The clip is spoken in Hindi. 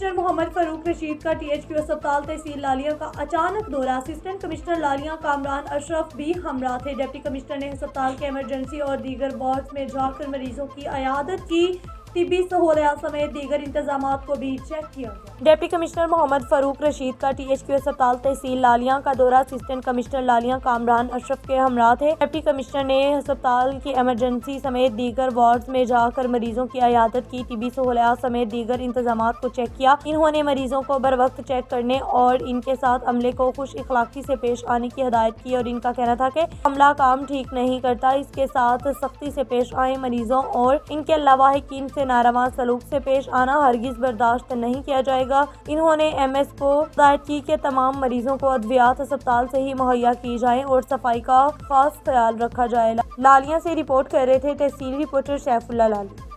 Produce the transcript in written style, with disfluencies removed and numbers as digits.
कमिश्नर मोहम्मद फरूक रशीद का THQ अस्पताल तहसील लालिया का अचानक दौरा। असिस्टेंट कमिश्नर लालिया कामरान अशरफ भी हमरा थे। डिप्टी कमिश्नर ने अस्पताल के इमरजेंसी और दीगर वार्ड में जाकर मरीजों की अयादत की। तिब्बी सहूलियात समेत दीगर इंतजामात को भी चेक किया गया। डिप्टी कमिश्नर मोहम्मद फरूक रशीद का THQ अस्पताल तहसील लालिया का दौरा। असिस्टेंट कमिश्नर लालिया कामरान अशरफ के हमरा थे। डिप्टी कमिश्नर ने अस्पताल की इमरजेंसी समेत दीगर वार्ड में जाकर मरीजों की अयादत की। तिब्बी सहूलियात समेत दीगर इंतजामात को चेक किया। इन्होंने मरीजों को बर वक्त चेक करने और इनके साथ अमले को खुश इखलाकी से पेश आने की हिदायत की और इनका कहना था कि अमला काम ठीक नहीं करता, इसके साथ सख्ती से पेश आए। मरीजों और इनके लवाहिकीन से नारवा सलूक से पेश आना हरगिज बर्दाश्त नहीं किया जाएगा। इन्होंने MS को हिदायत की कि तमाम मरीजों को अद्वियात अस्पताल से ही मुहैया की जाए और सफाई का खास ख्याल रखा जाए। लालिया से रिपोर्ट कर रहे थे तहसील रिपोर्टर सैफुल्लाह लाली।